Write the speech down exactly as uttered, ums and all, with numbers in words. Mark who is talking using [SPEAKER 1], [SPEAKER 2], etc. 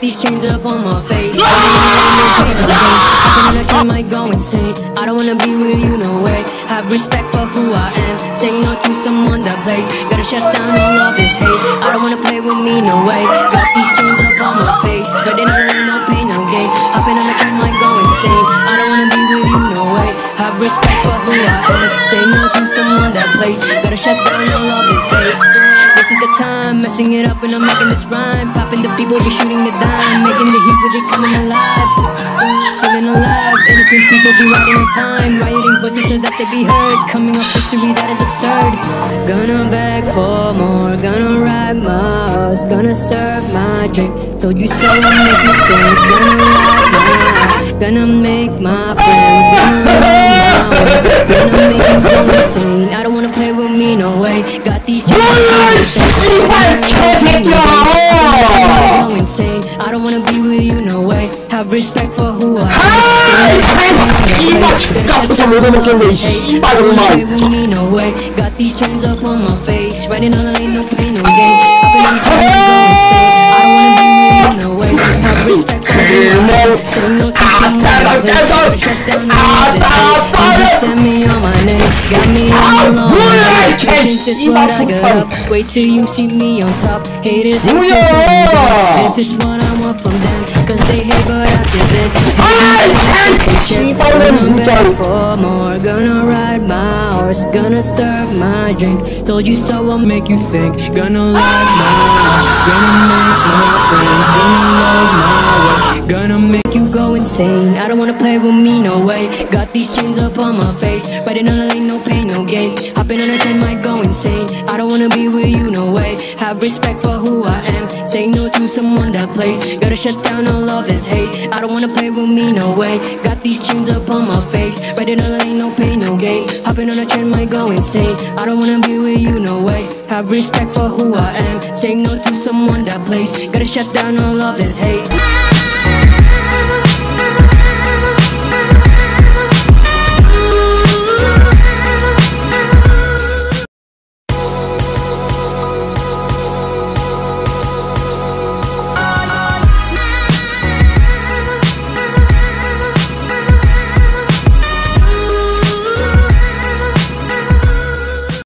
[SPEAKER 1] these chains up on my face. I can I might go insane. I don't wanna be with you, no way. Have respect for who I am. Say no to someone that plays. Gotta shut down all of this hate. I don't wanna play with me, no way. Got these chains up on my face. Ready to learn, no pain, no gain. Hopping on the train might go insane. I don't wanna be with you, no way. Have respect for who I am. Say no to someone that plays. Gotta shut down all of this hate. This is the time, messing it up and I'm making this rhyme. Popping the people, be shooting the dime. Making the heat with it coming alive. Feeling alive, innocent people be riding their time. Rioting voices so that they be heard. Coming off history that is absurd. Gonna beg for more, gonna ride my horse. Gonna serve my drink, told you so, I'll make you think. Gonna ride my, gonna make my friends. Gonna ride my way, gonna make you go insane. I don't wanna play with me, no way. Got these chains go insane. I don't wanna be with you, no way. Have respect for who I am. No way. Got these chains up on my face. Riding on the lane, no pain, no gain. I've been on the train, go insane. I don't wanna be with you, no way. Have respect for who I am. So no to someone that shut down all this hate. You just sent me on my name. Got me on the long way. Patience is what I got up. Wait till you see me on top. Haters hate to this is what I want from them. Cause they hate, but after this gonna beg for more. Gonna ride my horse. Gonna serve my drink. Told you so, I'll make you think. Gonna love my life. Gonna make my friends. Gonna love my way. Gonna make you go insane. I don't wanna play with me, no way. Got these chains up on my face. Riding on the lane, no pain, no gain. Hopping on a train, might go insane. I don't wanna be with you, no way. Have respect for who I am. Say no to someone that plays. Gotta shut down all of this hate. I don't wanna play with me, no way. Got these chains up on my face. Riding on the lane, no pain, no gain. Hopping on a train, might go insane. I don't wanna be with you, no way. Have respect for who I am. Say no to someone that plays. Gotta shut down all of this hate.